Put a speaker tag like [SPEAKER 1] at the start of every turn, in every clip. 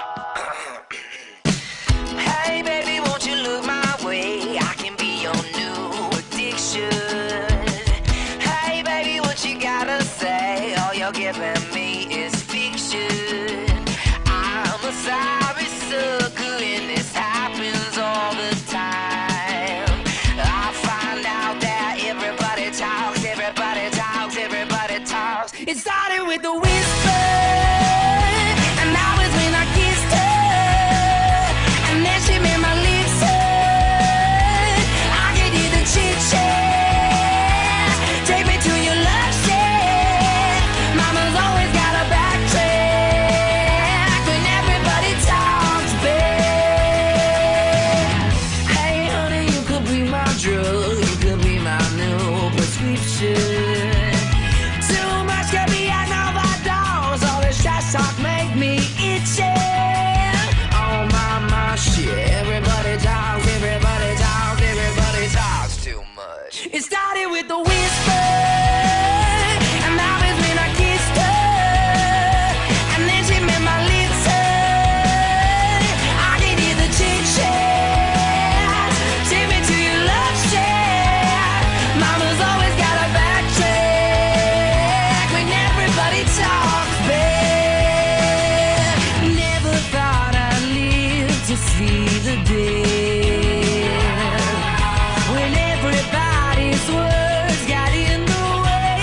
[SPEAKER 1] Hey baby, won't you look my way? I can be your new addiction. Hey baby, what you gotta say? All you're giving me is fiction. I'm a sorry sucker and this happens all the time. I find out that everybody talks, everybody talks, everybody talks. It started with a whisper, and that was when I kissed her. And then she made my lips hurt. I could hear the chit-chat. Take me to your love shack. Mama's always got a backtrack when everybody talks back. Hey honey, you could be my drug. You could be my new prescription. Too much could be an overdose. All this trash talk make me itchy. Oh my shit. Everybody talks, everybody talks, everybody talks too much. It started with a whisper, and that was when I kissed her. And then she made my lips hurt. I could hear the chit-chat. Take me to your love shack. Mama's always got a backtrack when everybody talks back. Never thought I'd live to see the day when everybody's words got in the way.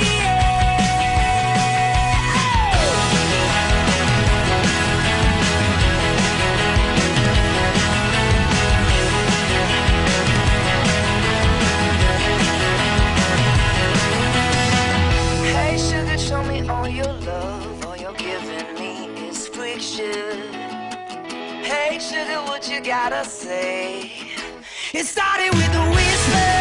[SPEAKER 1] Hey sugar, show me all your love. All you're giving me is friction. Hey sugar, what you gotta say? It started with a whisper.